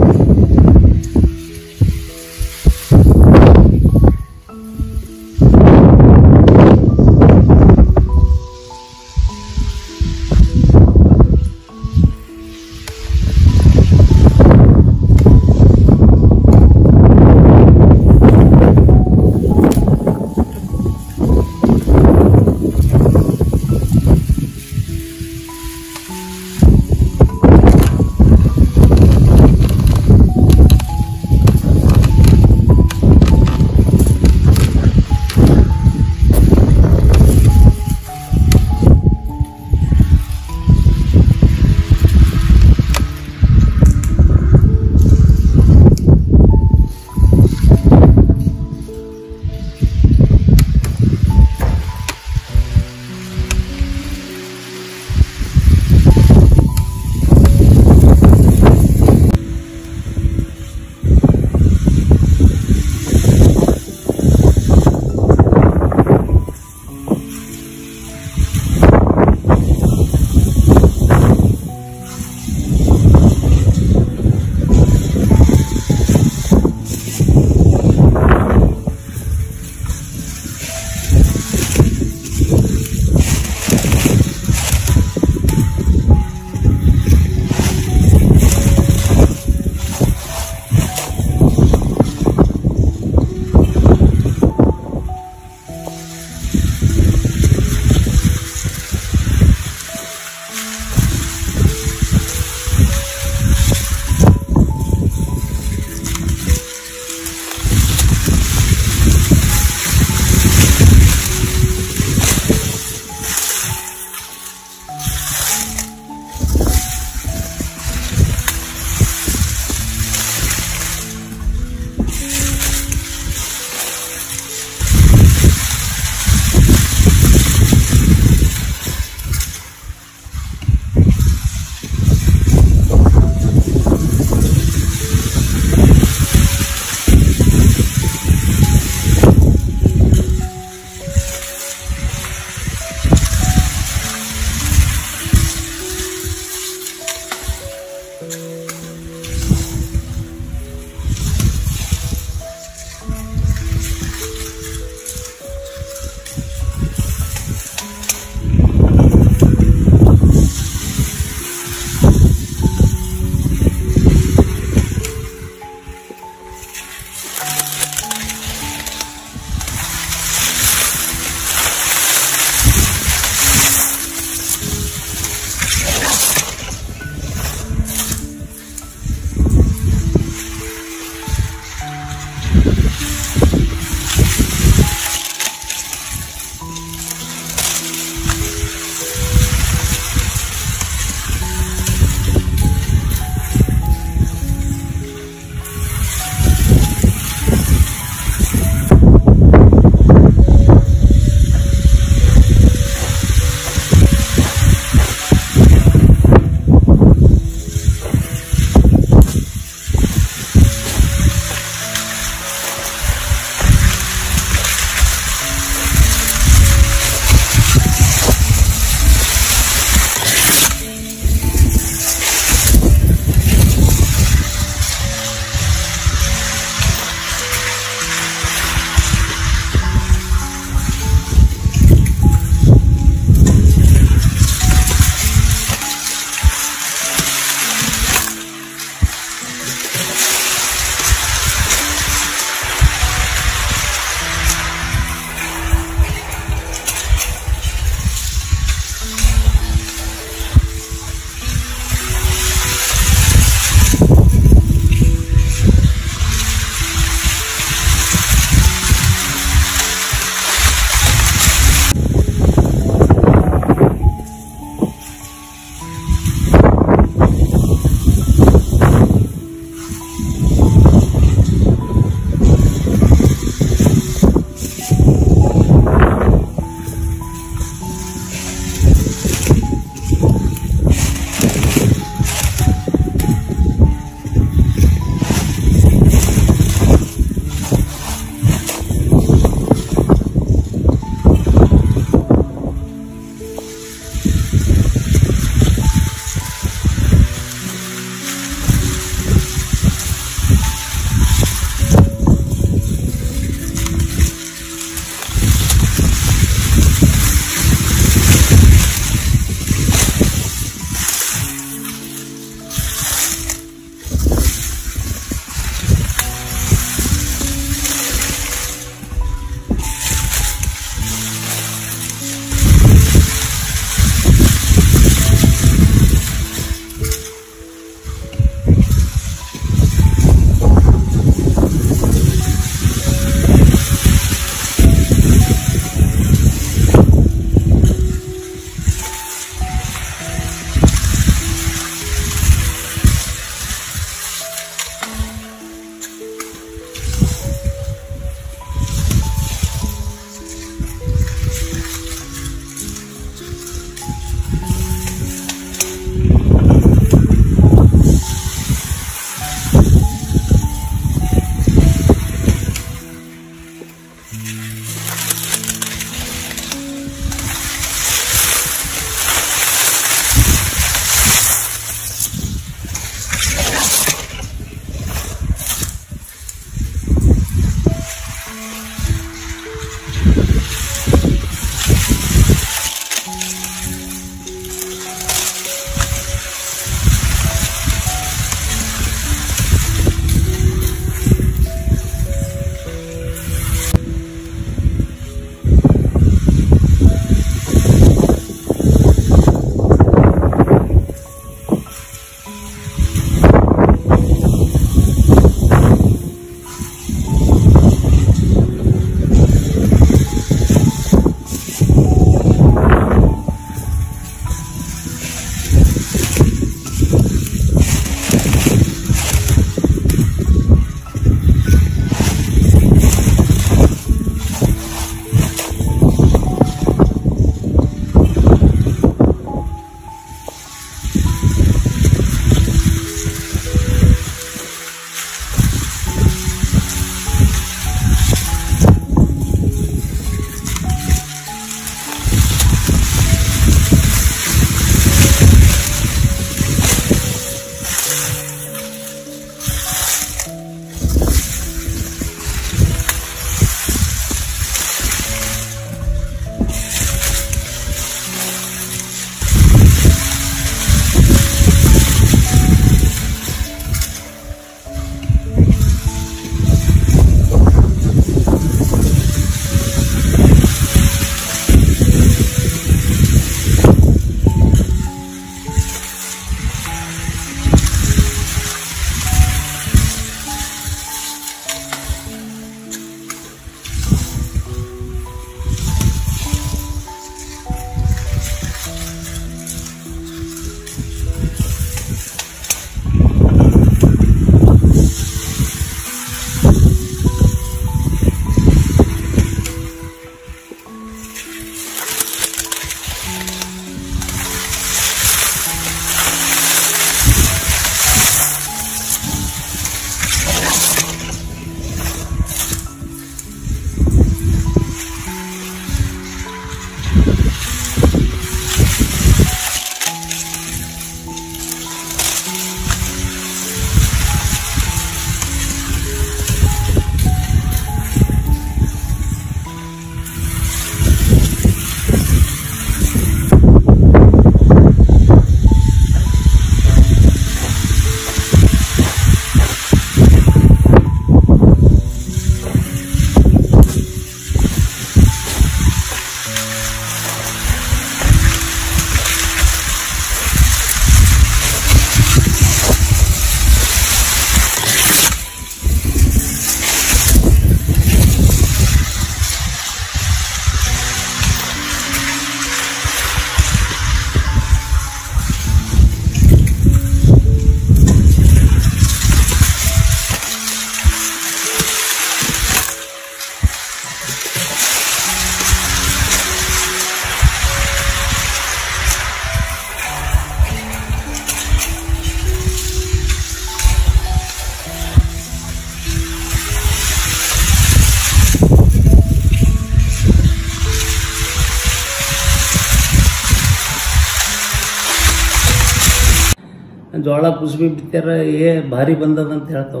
ಜೋಳ ಕುಸ್ಬಿ ಬಿತ್ತಾರ ಭಾರಿ ಬಂದದಂತ ಹೇಳ್ತಾವ.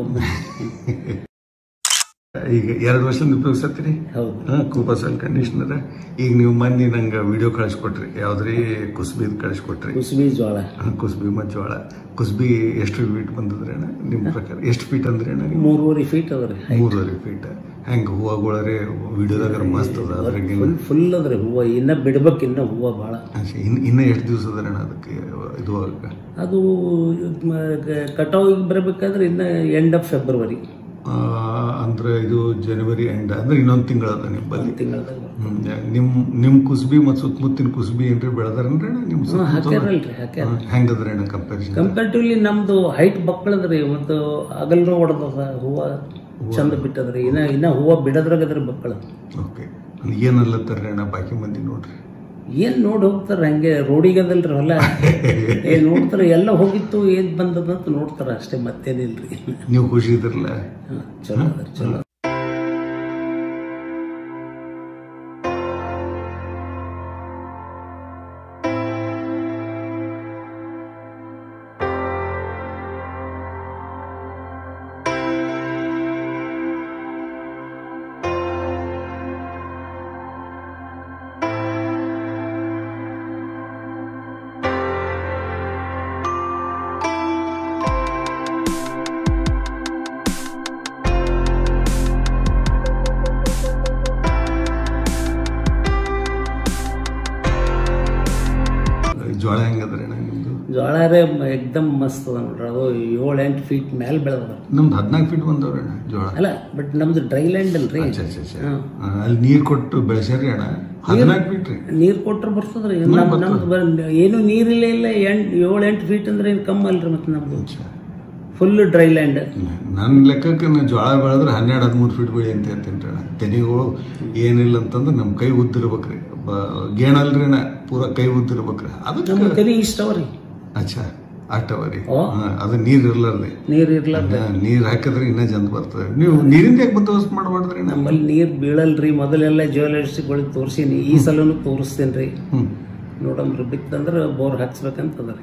ಈಗ 2 ವರ್ಷದಿಂದ ಉಪಯೋಗಿಸತ್ತೀರಿ. ಹೌದು, ಕೂಪಾ ಸಾಯಿಲ್ ಕಂಡೀಷನರ್. ಈಗ ನೀವು ಮಂದಿ ನಂಗೆ ವಿಡಿಯೋ ಕಳಿಸ್ಕೊಟ್ರಿ, ಯಾವ್ದ್ರಿ ಕುಸ್ಬಿದ್ ಕಳಿಸ್ಕೊಟ್ರಿ. ಕುಸ್ಬಿ ಜೋಳ, ಕುಸ್ಬಿ ಮತ್ತು ಜೋಳ. ಕುಸ್ಬಿ ಎಷ್ಟು ಫೀಟ್ ಬಂದದ್ರಿ ಅಣ್ಣ ನಿಮ್ಮ ಪ್ರಕಾರ? ಎಷ್ಟು ಫೀಟ್ ಅಂದ್ರೆ ಅಣ್ಣ? 3.5 ಫೀಟ್ ಅದ್ರಿ. 3.5 ಫೀಟ್. ಹೆಂಗೆ ಹೂವಗಳರೆ ವಿಡಿಯೋದಾಗ ಮಸ್ತ್ ಅದ, ಅದ್ರಾಗ ಫುಲ್ ಅದ್ರಿ ಹೂವ. ಇನ್ನ ಬಿಡ್ಬೇಕು, ಇನ್ನ ಹೂವ ಭಾಳ. ಇನ್ನ ಎಷ್ಟು ದಿವಸ ಅದ್ರಣ್ಣ ಅದಕ್ಕೆ ಇದು? ಅದು ಕಟಾವ್ ಬರ್ಬೇಕಾದ್ರೆ ಇನ್ನ ಎಂಡ್ ಆಫ್ ಫೆಬ್ರವರಿ. ಅಂದ್ರೆ ಇದು ಜನವರಿ ಎಂಡ್ ಅಂದ್ರೆ ಇನ್ನೊಂದು ತಿಂಗಳ ಅದ ನಿಮ್ಮಲ್ಲಿ. ತಿಂಗಳದಾಗ ನಿಮ್ ಕುಸ್ಬಿ ಮತ್ತು ಸುತ್ತಮುತ್ತಿನ ಕುಸ್ಬಿ ಏನ್ರಿ ಬೆಳೆದಾರನ್ರಿ ನಿಮ್? ಹಾಕ್ಯಾರಲ್ರಿ, ಹಾಕ್ಯಾರ. ಹೆಂಗದ್ರಿ ಅಣ್ಣ ಕಂಪೇರಿಟಿವ್ಲಿ ನಮ್ದು ಹೈಟ್ ಬಕ್ಕಳದ್ರಿ, ಮತ್ತು ಅಗಲ್ನೂ ಹೊಡೆದದ, ಹೂವ ಚಂದ ಬಿಟ್ಟದ್ರಿ. ಇನ್ನ ಹೂವ ಬಿಡದ್ರಾಗ ಅದ್ರಿ ಬಕ್ಕಳ. ಓಕೆ. ಏನಲ್ಲತ್ತಾರ್ರಿ ಅಣ್ಣ ಬಾಕಿ ಮಂದಿ? ನೋಡ್ರಿ ಏನ್ ನೋಡಿ ಹೋಗ್ತಾರ, ಹಂಗೆ ರೋಡಿಗೆ ಅದಲ್ರಿ ಹೊಲ. ನೋಡ್ತಾರ ಎಲ್ಲ ಹೋಗಿತ್ತು, ಏನ್ ಬಂದದಂತ ನೋಡ್ತಾರ ಅಷ್ಟೇ, ಮತ್ತೇನಿಲ್ರಿ. ನೀವು ಖುಷಿ ಇದ್ರಲ್ಲ? ಚಲೋ ಚಲೋ. ಜೋಳ ಹೆಂಗದ್ರಿ ಅಣ್ಣ ನಿಮ್ದು? ಜೋಳ ಎಕ್ದಮ್ ಮಸ್ತ್ ಅದ ನೋಡ್ರಿ. ಅದು 7-8 ಫೀಟ್ ಮೇಲೆ ಬೆಳೆದ. ನಮ್ದು 14 ಫೀಟ್ ಬಂದವ್ರಿ ಅಣ್ಣ ಜೋಳ. ಅಲ್ಲ ಬಟ್ ನಮ್ದು ಡ್ರೈ ಲ್ಯಾಂಡ್ ಅಲ್ರಿ. ಅಲ್ಲಿ ನೀರ್ ಕೊಟ್ಟು ಬೆಳೆಸ್ಯಾರಿ ಅಣ್ಣ. 14 ಫೀಟ್ ರೀ. ನೀರ್ ಕೊಟ್ರೆ ಬರ್ತದ್ರಿ. ನಮ್ದು ಏನು ನೀರಿಲ್ಲ ಇಲ್ಲ. 7-8 ಫೀಟ್ ಅಂದ್ರೆ ಏನು ಕಮ್ಮಿ ಅಲ್ರಿ. ಮತ್ತೆ ನಮ್ದು ಫುಲ್ ಡ್ರೈ ಲ್ಯಾಂಡ್. ನನ್ನ ಲೆಕ್ಕಕ್ಕೆ ಜೋಳ ಬೆಳೆದ್ರೆ 12-13 ಫೀಟ್ ಬೆಳಿ ಅಂತ ಹೇಳ್ತೀನಿ ಅಣ್ಣ. ತೆನಿಗಳು ಏನಿಲ್ಲ ಅಂತಂದ್ರೆ ನಮ್ಮ ಕೈ ಉದ್ದಿರ್ಬೇಕ್ರಿ. ಗೇಣಲ್ರಿ ಅಣ್ಣ, ಪೂರ ಕೈ ಉದ್ದಿರ್ಬೇಕ್ರಿ. ಅದಕ್ಕೆ ತೆನಿ ಇಷ್ಟ ಅವರಿ. ಅಚ್ಚಾ ಅಷ್ಟವರಿ. ಅದು ನೀರ್ ಇರ್ಲಾರ್ದೆ. ನೀರ್ ಹಾಕಿದ್ರೆ ಇನ್ನ ಜಂತ ಬರ್ತದೆ. ನೀವು ನೀರಿಂದ ಯಾಕೆ ಬಂದೋಬಸ್ತ್ ಮಾಡಬಾರ್ದ್ರಿ? ನಮ್ಮಲ್ಲಿ ನೀರ್ ಬೀಳಲ್ರಿ. ಮೊದಲೆಲ್ಲ ಜ್ಯುವೆಲರ್ಸ್ಗಳಿಗೆ ತೋರಿಸೀನಿ. ಈ ಸಲನು ತೋರಿಸ್ತೇನ್ರಿ. ನೋಡಮ್ರಿ ಬಿತ್ತಂದ್ರೆ ಬೋರ್ ಹಾಕ್ಸ್ಬೇಕಂತದ್ರಿ.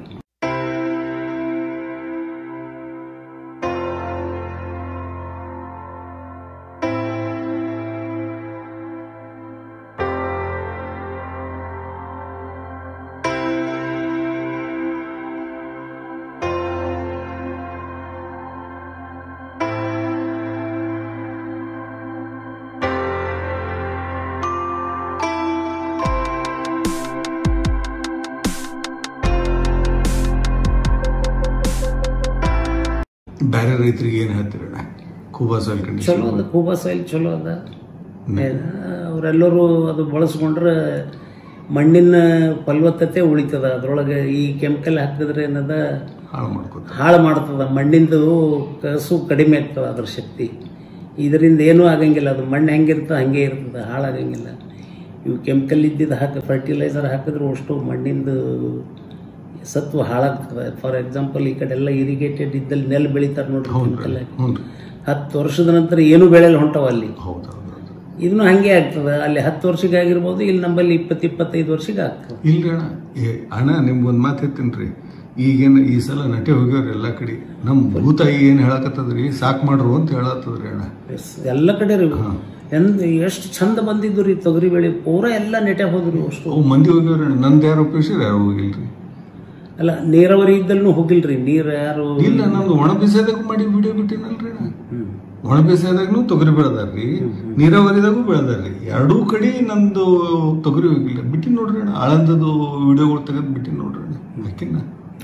ಬೇರೆ ರೈತರಿಗೆ ಏನ್ ಹೇಳ್ತೀರಣ್ಣ? ಕೂಬಾ ಸಾಯಿಲ್ ಕಂಡೀಷನ್ ಚಲೋ ಅದ. ಕೂಬಾ ಸಾಯಿಲ್ ಚಲೋ ಅದ. ಅವರೆಲ್ಲರೂ ಅದು ಬಳಸ್ಕೊಂಡ್ರೆ ಮಣ್ಣಿನ ಫಲವತ್ತತೆ ಉಳಿತದ. ಅದ್ರೊಳಗೆ ಈ ಕೆಮಿಕಲ್ ಹಾಕಿದ್ರೆ ಏನದ ಹಾಳು ಮಾಡ್ತದ. ಮಣ್ಣಿಂದು ಕಸು ಕಡಿಮೆ ಆಗ್ತದ, ಅದ್ರ ಶಕ್ತಿ. ಇದರಿಂದ ಏನೂ ಆಗಂಗಿಲ್ಲ. ಅದು ಮಣ್ಣು ಹೆಂಗಿರ್ತದೆ ಹಂಗೆ ಇರ್ತದೆ, ಹಾಳಾಗಂಗಿಲ್ಲ. ಇವು ಕೆಮಿಕಲ್ ಇದ್ದಿದ್ದು ಫರ್ಟಿಲೈಸರ್ ಹಾಕಿದ್ರೆ ಅಷ್ಟು ಮಣ್ಣಿಂದು ಸತ್ವ ಹಾಳಾಗ್ತದೆ. ಫಾರ್ ಎಕ್ಸಾಂಪಲ್ ಈ ಕಡೆ ಎಲ್ಲ ಇರಿಗೇಟೆಡ್ ಇದ್ದಲ್ಲಿ ನೆಲ್ ಬೆಳಿತಾರೆ ನೋಡ್ರಿ. ಕೆಮಿಕಲ್ 10 ವರ್ಷದ ನಂತರ ಏನು ಬೆಳೆಯಲ್ಲ ಹೊಂಟವ ಅಲ್ಲಿ. ಇದನ್ನು ಹಂಗೆ ಆಗ್ತದೆ. ಅಲ್ಲಿ 10 ವರ್ಷಕ್ಕೆ ಆಗಿರ್ಬೋದು, ಇಲ್ಲಿ ನಮ್ಮಲ್ಲಿ 20-25 ವರ್ಷಕ್ಕೆ ಆಗ್ತದೆ. ಇಲ್ರಿ ಅಣ್ಣ. ಅಣ್ಣ ನಿಮ್ಗೊಂದು ಮಾತು ಹೇಳ್ತೀನಿ. ಈಗೇನು ಈ ಸಲ ನಟೆ ಹೋಗ್ಯವ್ರಿ ಎಲ್ಲ ಕಡೆ. ನಮ್ಮ ಭೂತಾಯಿ ಏನ್ ಹೇಳಕತ್ತದ್ರಿ, ಸಾಕ್ ಮಾಡ್ರು ಅಂತ ಹೇಳತ್ತದ್ರಿ ಅಣ್ಣ. ಎಲ್ಲ ಕಡೆ ರೀ. ಎಷ್ಟು ಚಂದ ಬಂದಿದ್ದು ರೀ ತೊಗರಿ ಬೆಳೆ. ಪೂರಾ ಎಲ್ಲ ನೆಟೆ ಹೋದ್ರಿ. ಅಷ್ಟು ಮಂದಿ ಹೋಗ್ಯವ್ರಿ. ನಂದು ಯಾರು ಉಪಯೋಗಿಸಿರಿ, ಯಾರು ಹೋಗಿಲ್ರಿ. ಅಲ್ಲ ನೀರಾವರಿ ಇದ್ದಲ್ಲೂ ಹೋಗಿಲ್ರಿ. ನೀರು ಯಾರು ಇಲ್ಲ. ನಮ್ದು ಒಣ ಬೇಸಾಯದಾಗ ಮಾಡಿ ವಿಡಿಯೋ ಬಿಟ್ಟಿನಲ್ರಿ. ಒಣ ಬೇಸಾಯದಾಗೂ ತೊಗರಿ ಬೆಳೆದಾರ್ರಿ, ನೀರಾವರಿದಾಗೂ ಬೆಳೆದಾರ್ರಿ. ಎರಡೂ ಕಡೆ ನಂದು ತೊಗರಿ ಹೋಗಿಲ್ಲ. ಬಿಟ್ಟಿ ನೋಡ್ರಿ ಅಣ್ಣ. ಆಳಂದದು ವಿಡಿಯೋಗಳು ತೆಗೆದು ಬಿಟ್ಟಿ ನೋಡ್ರಿ ಅಣ್ಣ. ಯಾಕಿನ್ನ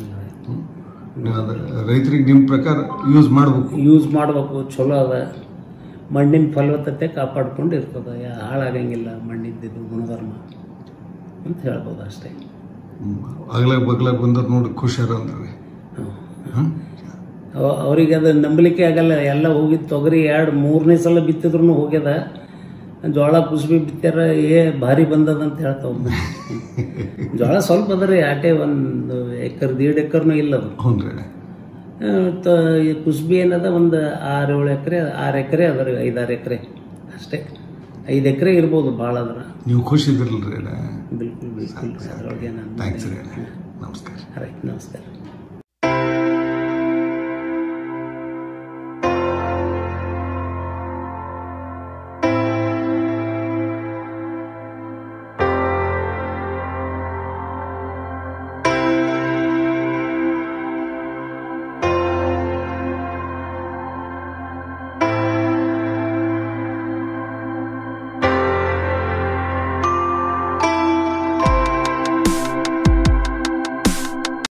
ರೈತರಿಗೆ ನಿಮ್ಮ ಪ್ರಕಾರ ಯೂಸ್ ಮಾಡ್ಬೇಕು. ಚಲೋ ಅದ. ಮಣ್ಣಿನ ಫಲವತ್ತತೆ ಕಾಪಾಡ್ಕೊಂಡು ಇರ್ತದ. ಹಾಳಾಗಂಗಿಲ್ಲ ಮಣ್ಣಿದ್ದು ಗುಣಧರ್ಮ ಅಂತ ಹೇಳ್ಬೋದು ಅಷ್ಟೇ. ಅಗಲಾಗ ಬಗ್ಲಾಗ ಬಂದವ್ರು ನೋಡಿ ಖುಷಿಯಾರ ಅಂದ್ರಿ. ಅವ್ರಿಗೆ ಅದು ನಂಬಲಿಕ್ಕೆ ಆಗಲ್ಲ. ಎಲ್ಲ ಹೋಗಿದ್ದು ತೊಗರಿ 2-3ನೇ ಸಲ ಬಿತ್ತಿದ್ರು ಹೋಗ್ಯದ. ಜೋಳ ಕುಸ್ಬಿ ಬಿತ್ತಾರ, ಭಾರಿ ಬಂದದ ಅಂತ ಹೇಳ್ತಾವ. ಜೋಳ ಸ್ವಲ್ಪ ಅದರಿ. ಆಟೆ 1 ಎಕರ್ 1.5 ಎಕರ್ನೂ ಇಲ್ಲ ಅದು. ಕುಸ್ಬಿ ಏನದ 6-7 ಎಕರೆ 6 ಎಕರೆ ಅದ ರೀ. 5-6 ಎಕರೆ ಅಷ್ಟೇ. 5 ಎಕರೆ ಇರ್ಬೋದು ಭಾಳ. ಅದ್ರ ನೀವು ಖುಷಿ ಇದ್ರಲ್ರಿ? ಬಿಲ್ಕುಲ್. ಥ್ಯಾಂಕ್ಸ್ ರೀ. ನಮಸ್ಕಾರ. ರೈಟ್, ನಮಸ್ಕಾರ.